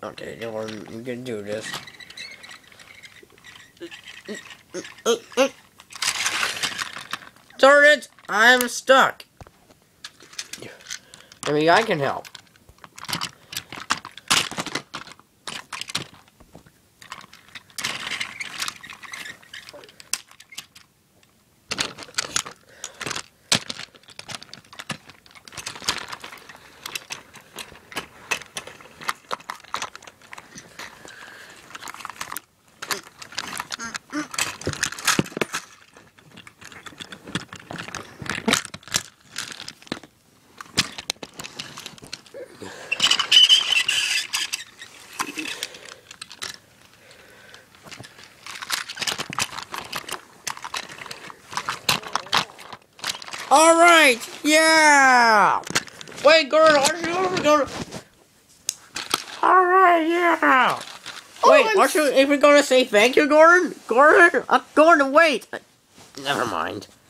Okay, Gordon, you can do this. Darn it! I'm stuck. Maybe I can help. Alright! Yeah! Wait, Gordon, aren't you ever gonna... Alright, yeah! Wait, aren't you even gonna say thank you, Gordon? Gordon? Gordon, wait! Never mind.